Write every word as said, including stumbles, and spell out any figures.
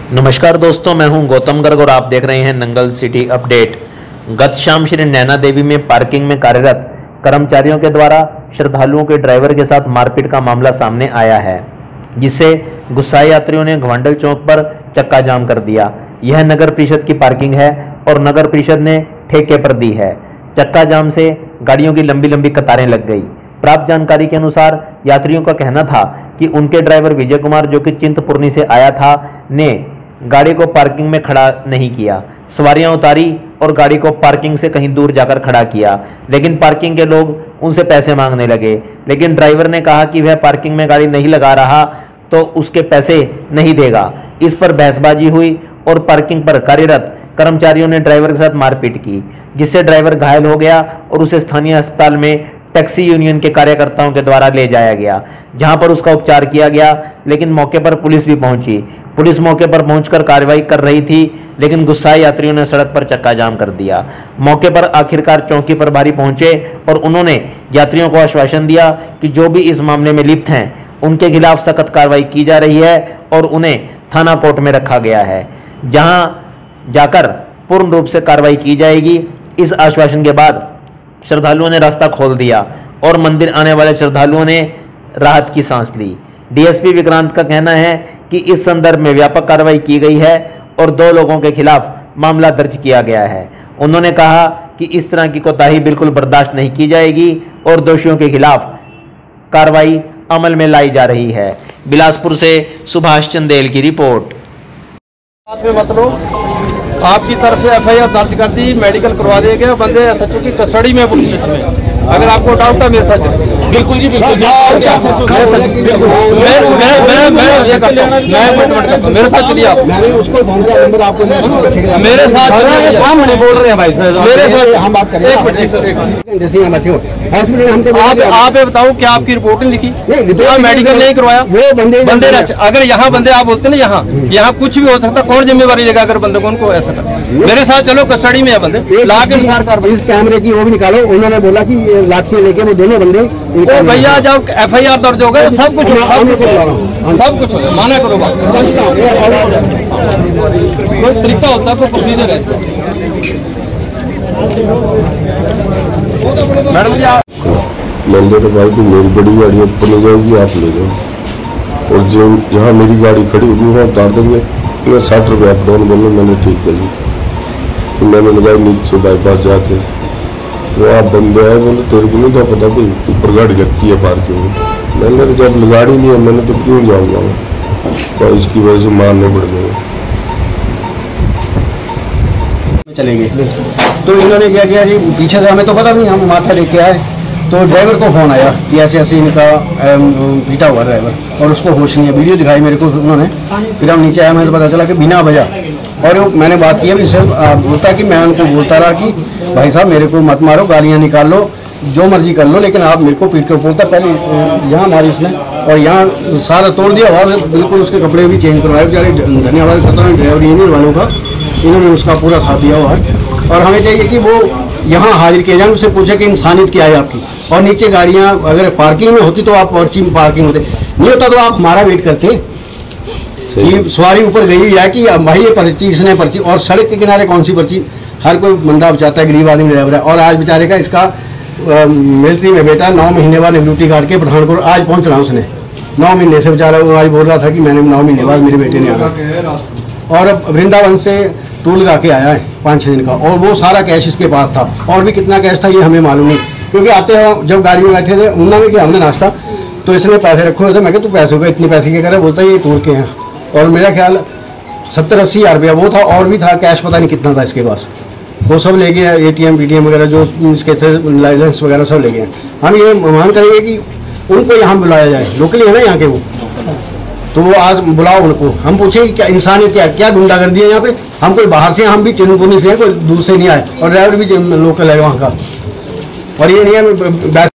नमस्कार दोस्तों, मैं हूं गौतम गर्ग और आप देख रहे हैं नंगल सिटी अपडेट। गत शाम श्री नैना देवी में पार्किंग में कार्यरत कर्मचारियों के द्वारा श्रद्धालुओं के ड्राइवर के साथ मारपीट का मामला सामने आया है, जिससे गुस्साए यात्रियों ने घवंडल चौक पर चक्का जाम कर दिया। यह नगर परिषद की पार्किंग है और नगर परिषद ने ठेके पर दी है। चक्का जाम से गाड़ियों की लंबी लंबी कतारें लग गई। प्राप्त जानकारी के अनुसार यात्रियों का कहना था कि उनके ड्राइवर विजय कुमार, जो कि चिंतपूर्णी से आया था, ने गाड़ी को पार्किंग में खड़ा नहीं किया। सवारियां उतारी और गाड़ी को पार्किंग से कहीं दूर जाकर खड़ा किया, लेकिन पार्किंग के लोग उनसे पैसे मांगने लगे। लेकिन ड्राइवर ने कहा कि वह पार्किंग में गाड़ी नहीं लगा रहा तो उसके पैसे नहीं देगा। इस पर बहसबाजी हुई और पार्किंग पर कार्यरत कर्मचारियों ने ड्राइवर के साथ मारपीट की, जिससे ड्राइवर घायल हो गया और उसे स्थानीय अस्पताल में टैक्सी यूनियन के कार्यकर्ताओं के द्वारा ले जाया गया, जहां पर उसका उपचार किया गया। लेकिन मौके पर पुलिस भी पहुंची। पुलिस मौके पर पहुंचकर कार्रवाई कर रही थी, लेकिन गुस्साए यात्रियों ने सड़क पर चक्का जाम कर दिया। मौके पर आखिरकार चौकी प्रभारी पहुंचे और उन्होंने यात्रियों को आश्वासन दिया कि जो भी इस मामले में लिप्त हैं उनके खिलाफ सख्त कार्रवाई की जा रही है और उन्हें थाना कोर्ट में रखा गया है, जहां जाकर पूर्ण रूप से कार्रवाई की जाएगी। इस आश्वासन के बाद श्रद्धालुओं ने रास्ता खोल दिया और मंदिर आने वाले श्रद्धालुओं ने राहत की सांस ली। डीएसपी विक्रांत का कहना है कि इस संदर्भ में व्यापक कार्रवाई की गई है और दो लोगों के खिलाफ मामला दर्ज किया गया है। उन्होंने कहा कि इस तरह की कोताही बिल्कुल बर्दाश्त नहीं की जाएगी और दोषियों के खिलाफ कार्रवाई अमल में लाई जा रही है। बिलासपुर से सुभाष चंदेल की रिपोर्ट। मतलब आपकी तरफ से एफ आई आर दर्ज कर दी, मेडिकल करवा दिया गया, बंदे एस एच ओ की कस्टडी में पुलिस स्टेशन में। अगर आपको डाउट है मेरे साथ बिल्कुल जी बिल्कुल मेरे साथ चलिए आप। मेरे साथ सामने बोल रहे हैं भाई, मेरे साथ हम बात करें। एक मिनट, जैसे यहाँ बैठे हो आप आप ये बताओ क्या आपकी रिपोर्ट नहीं लिखी? मेडिकल नहीं करवाया वो बंदे बंदे अगर यहाँ बंदे आप बोलते ना यहाँ यहाँ कुछ भी हो सकता, कौन जिम्मेवारी लेगा अगर बंदे को उनको ऐसा कर? मेरे साथ चलो, कस्टडी में है बंदे, ला के अनुसार कार्रवाई। इस कैमरे की वो भी निकालो। उन्होंने बोला कि लाठी लेके वो दोनों बंदे भैया जब एफ आई आर दर्ज हो गए सब कुछ सब कुछ हो गया, माना करो बात। कोई तरीका होता है, कोई प्रोसीजर है। मैडम जी आप मंदिर के भाई मेरी बड़ी गाड़ी ऊपर ले जाएगी, आप ले जाओ और जो जहाँ मेरी गाड़ी खड़ी होगी वहाँ उतार देंगे। मैं साठ रुपये अप डाउन बोलूँ, मैंने ठीक कर ली। तो मैंने लगाई नीचे बाईपास जाके, वो आप बंदे आए, बोले तेरे को नहीं था पता भाई ऊपर गाड़ी लगती है पार्किंग में। मैंने जब गाड़ी नहीं है मैंने तो क्यों जाऊँगा मैं, तो इसकी वजह से मारने पड़ गए। चले गए तो इन्होंने क्या किया जी, पीछे से हमें तो पता नहीं, हम माथा लेके के आए तो ड्राइवर को फ़ोन आया कि ऐसे ऐसे इनका पीटा हुआ ड्राइवर और उसको होश नहीं है। वीडियो दिखाई मेरे को उन्होंने, फिर हम नीचे आया, मुझे पता चला कि बिना वजह। और मैंने बात की इससे बोलता कि मैं उनको बोलता रहा कि भाई साहब मेरे को मत मारो, गालियाँ निकाल लो, जो मर्जी कर लो, लेकिन आप मेरे को पीट कर बोलता। पहले यहाँ मारी उसने और यहाँ सारा तोड़ दिया और बिल्कुल उसके कपड़े भी चेंज करवाए। बेचारे धन्यवाद करता हूँ ड्राइवर यूनियन वालों का, इन्होंने उसका पूरा साथ दिया हुआ है। और हमें चाहिए कि वो यहाँ हाजिर किया जाए, उससे पूछे कि इंसानियत क्या है आपकी। और नीचे गाड़ियाँ अगर पार्किंग में होती तो आप पर्ची में पार्किंग होते, नहीं होता तो आप हमारा वेट करते कि सवारी ऊपर गई हुई है कि भाई ये पर्ची इसने पर्ची। और सड़क के किनारे कौन सी पर्ची, हर कोई बंदा बचाता है, गरीब आदमी ड्राइवर है। और आज बेचारे का इसका मिलिट्री में बेटा नौ महीने बाद ड्यूटी काट के पठानकोट आज पहुँच रहा उसने। नौ महीने से बेचारा वो आज बोल रहा था कि मैंने नौ महीने बाद मेरे बेटे ने आना। और वृंदावन से टूल लगा के आया है पाँच छः दिन का, और वो सारा कैश इसके पास था। और भी कितना कैश था ये हमें मालूम नहीं, क्योंकि आते हैं जब गाड़ी में बैठे थे उन्होंने कि हमने नाश्ता तो इसने पैसे रखे हुए थे। मैं तू पैसे पे इतने पैसे के करे, बोलता है ये टूर के हैं। और मेरा ख्याल सत्तर अस्सी हज़ार रुपया वो था, और भी था कैश, पता नहीं कितना था इसके पास। वो सब ले गए, A T M P T M वगैरह जो इसके थे, लाइसेंस वगैरह सब ले गए। हम ये मांग करेंगे कि उनको यहाँ बुलाया जाए, लोकली है ना यहाँ के वो, तो वो आज बुलाओ उनको। हम पूछें क्या इंसानियत क्या क्या गुंडागर्दी है यहाँ पे। हम कोई बाहर से, हम भी चिंतपूर्णी से हैं, कोई दूर से नहीं आए और ड्राइवर भी लोकल है वहाँ का। और ये नहीं है